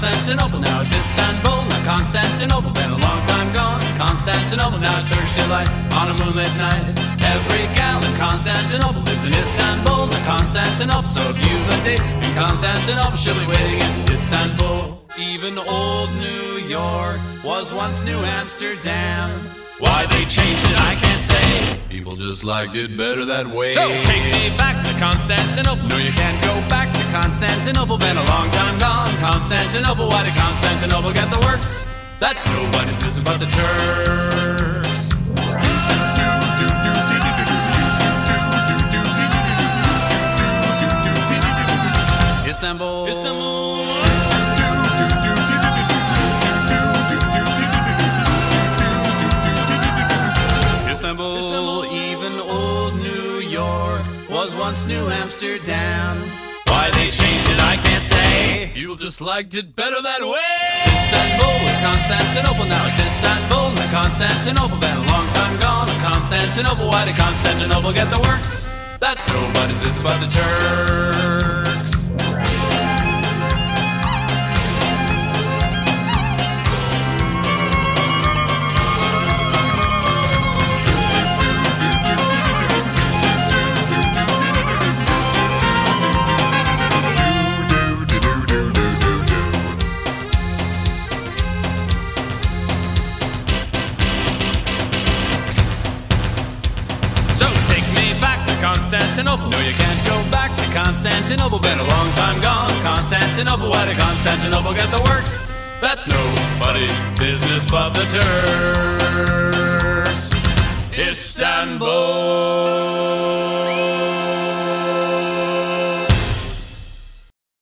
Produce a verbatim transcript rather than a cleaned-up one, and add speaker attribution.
Speaker 1: Constantinople, now it's Istanbul. Now Constantinople, been a long time gone. Constantinople, now it's Turkish delight on a moonlit night. Every gal in Constantinople lives in Istanbul. Now Constantinople, so if you've a date in Constantinople, she'll be waiting in Istanbul. Even old New York was once New Amsterdam. Why they changed it, I can't say. People just liked it better that way. So take me back to Constantinople. No, you can't go back to Constantinople. Been a long time gone. Constantinople, why did Constantinople get the works? That's nobody's business but the Turks. Istanbul, Istanbul. Istanbul, Istanbul, even old New York was once New Amsterdam. Why they changed it, I can't say. People just liked it better that way. Istanbul was Constantinople, now it's Istanbul. Now Constantinople, been a long time gone. Now Constantinople, why did Constantinople get the works? That's nobody's business but the Turks. Constantinople, no you can't go back to Constantinople. Been a long time gone. Constantinople, why did Constantinople get the works? That's nobody's business but the Turks. Istanbul.